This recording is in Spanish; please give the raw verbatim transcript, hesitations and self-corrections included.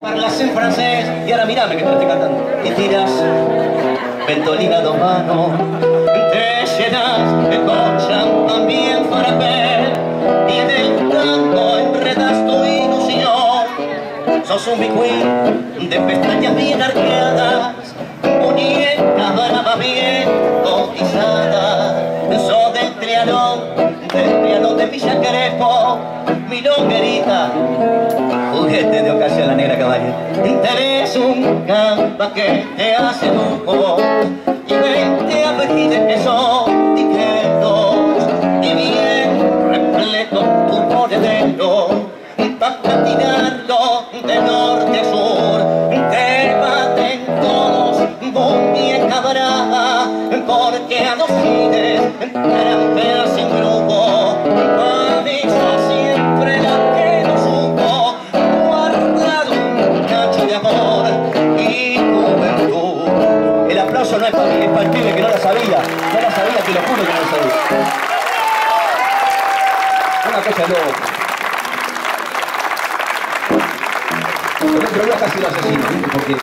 Hablas en francés y ahora mirame que te lo estoy cantando. Y tiras ventolina dos manos, te llenas con champán bien frappé y en el tango enredas tu ilusión. Sos un bicuí de pestañas bien arqueadas, muñeca brava bien cotizada. Sos del Trianón, del Trianón de Villa Crespo, mi longuerita, juguete de ocasión, la negra caballero. Tenés un gamba que te hace lujo y veinte abrines que son discretos y bien repleto tu monedero. Vas patinando de norte a sur, te baten todos, muñeca brava, porque a los fines trampeas sin grupo. Avisa siempre la que no supo guardar un cacho de amor y juventud. El aplauso no es para mí, es para el pibe que no la sabía, no la sabía, te lo juro que no la sabía. Una cosa loca. El otro día casi lo asesino, ¿viste? Porque